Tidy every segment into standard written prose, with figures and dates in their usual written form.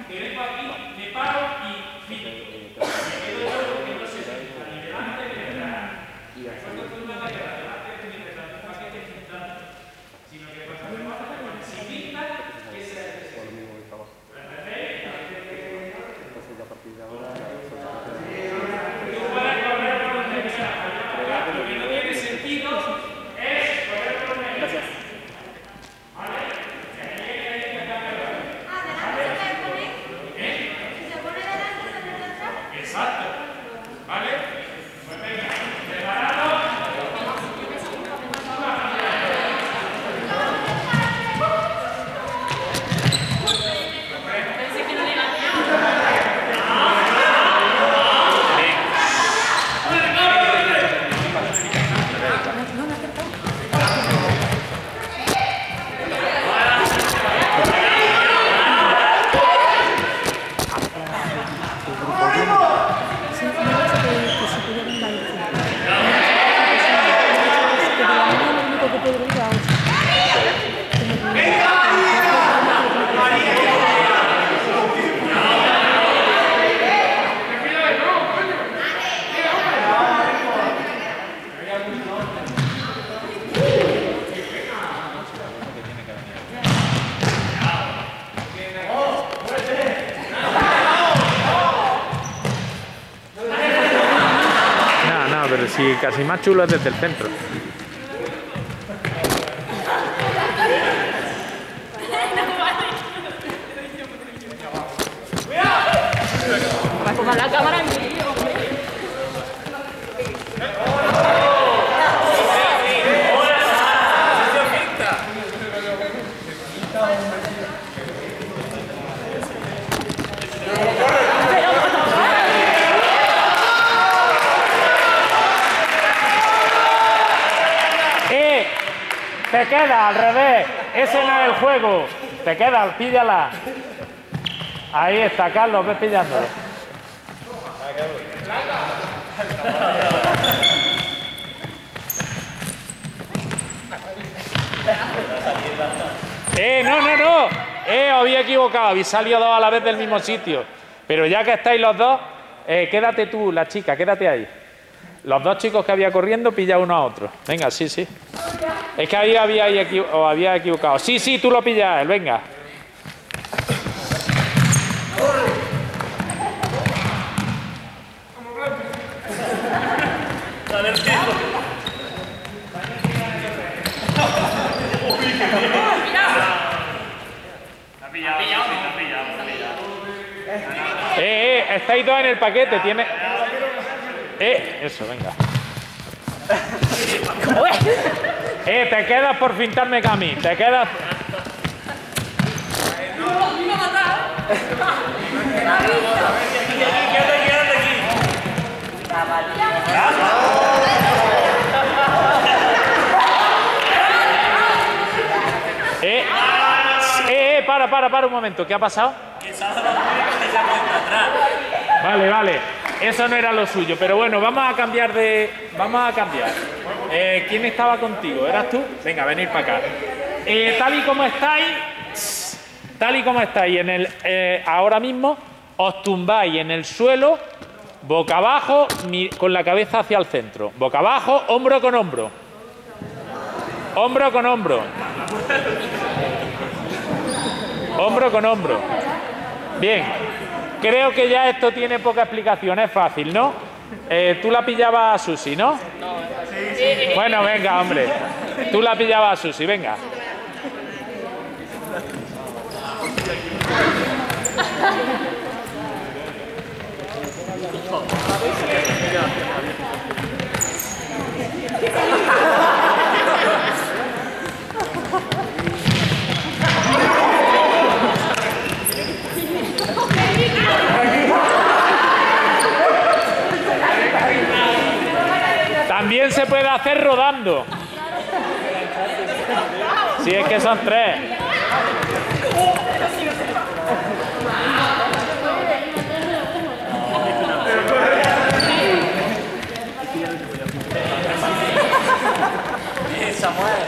que vengo aquí, me paro y finto. Me quedo yo porque no sé si está ni delante ni detrás. Después de turno de que delante ni detrás un paquete pintando, sino que cuando hacemos si pinta, ¿qué se hace? Entonces, a partir de ahora, tú puedes correr por donde quieras. Lo que no tiene sentido es correr por donde quieras. ¿Vale? Exacto. ¿Vale? Pues venga, preparado. Pero si casi más chulo es desde el centro. Va a tomar la cámara en vídeo. Te queda al revés, ese no es el juego. Te queda, píllala. Ahí está, Carlos, ves pillándolo. No. Os había equivocado, habéis salido dos a la vez del mismo sitio. Pero ya que estáis los dos, quédate tú, la chica, quédate ahí. Los dos chicos que había corriendo, pilla uno a otro. Venga, sí. Es que ahí os había equivocado. Sí, tú lo pillas a él, venga. Estáis dos en el paquete, tiene... eso, venga. Te quedas por fintarme a mí, te quedas... Para un momento, ¿qué ha pasado? Vale, eso no era lo suyo, pero bueno, vamos a cambiar. ¿Quién estaba contigo? ¿Eras tú? Venga, venid para acá. Tal y como estáis ahora mismo, os tumbáis en el suelo, boca abajo, con la cabeza hacia el centro. Boca abajo, hombro con hombro. Hombro con hombro. Hombro con hombro. Bien. Creo que ya esto tiene poca explicación, es fácil, ¿no? Tú la pillabas a Susi, ¿no? Sí. Bueno, venga, hombre. Tú la pillabas a Susi, venga. También se puede hacer rodando. Si es que son tres. Samuel.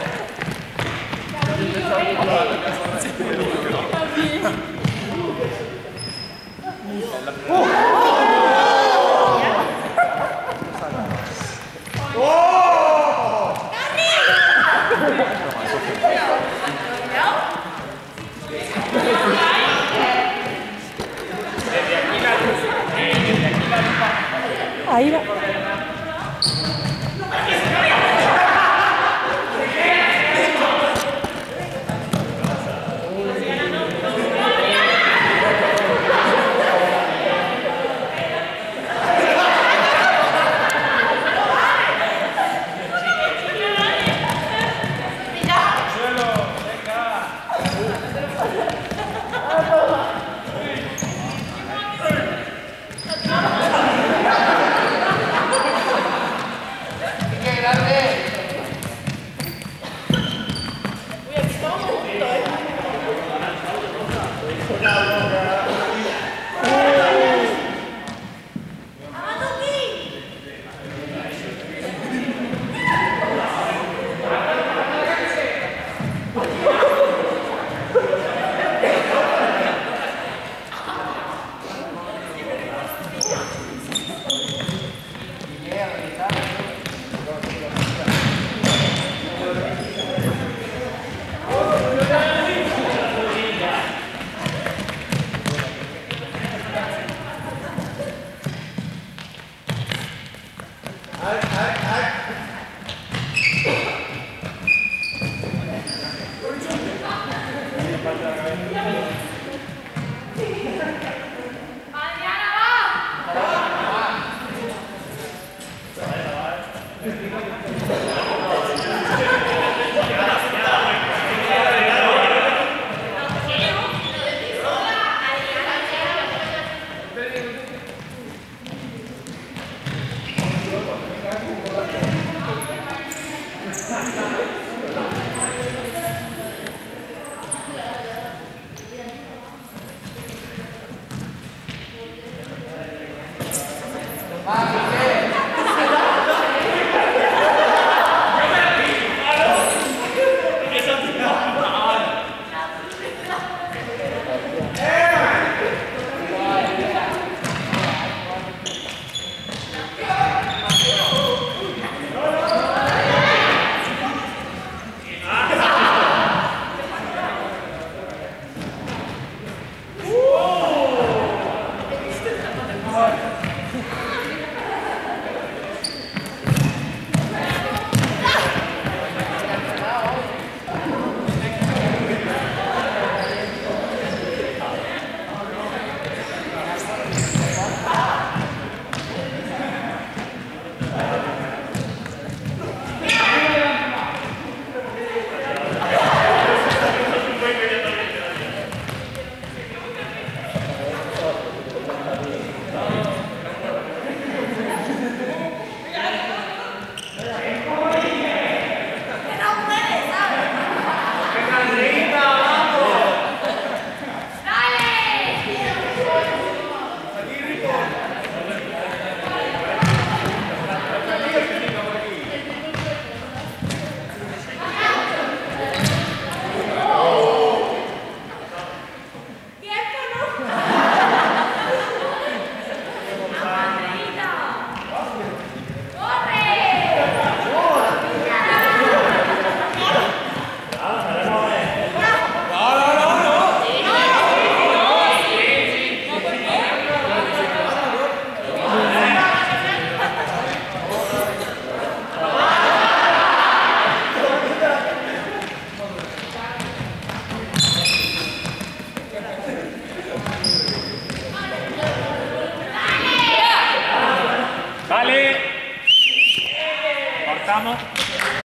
Ahí va.